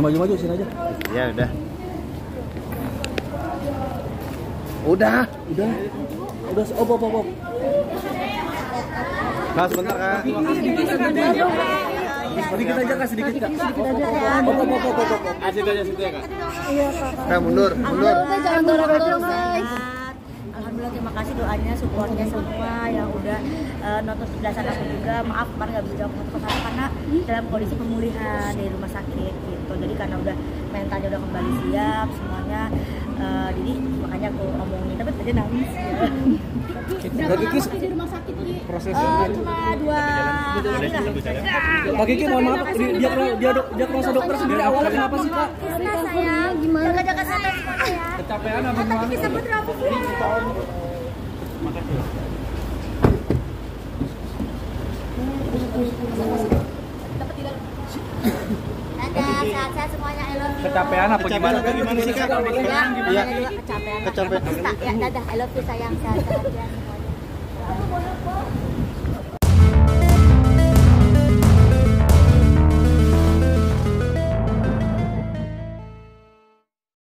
maju-maju sini aja. Ya udah. Udah, op. Kak, sebentar Kak. Sedikit aja Kak, sedikit Kak. Op. Situ ya Kak. Iya, Kak. Kak, mundur. Udah jangan dorong-dorong, guys. Alhamdulillah, terima kasih doanya, supportnya semua yang udah nonton penjelasan aku juga. Maaf kemarin nggak bisa jawab ke sana karena dalam kondisi pemulihan di rumah sakit gitu. Jadi karena udah mentalnya udah kembali siap semuanya, jadi makanya aku ngomongin. Tapi tadi nangis. Berapa lama di rumah sakit, Ki? Cuma 2 hari lah. Kak Kiki, mohon maaf, dia merasa dokter sendiri awalnya kenapa sih Kak? Krisna sayang, Gimana? jaga kesehatan semuanya ya. Kecapean apa Tapi bisa berapa ya? Dadah, sehat-sehat semuanya. I love you. Kecapean apa gimana? Gimana sih Kak? Iya, Kecapean. Ya, dadah. I love you sayang, sehat-sehat ya semuanya.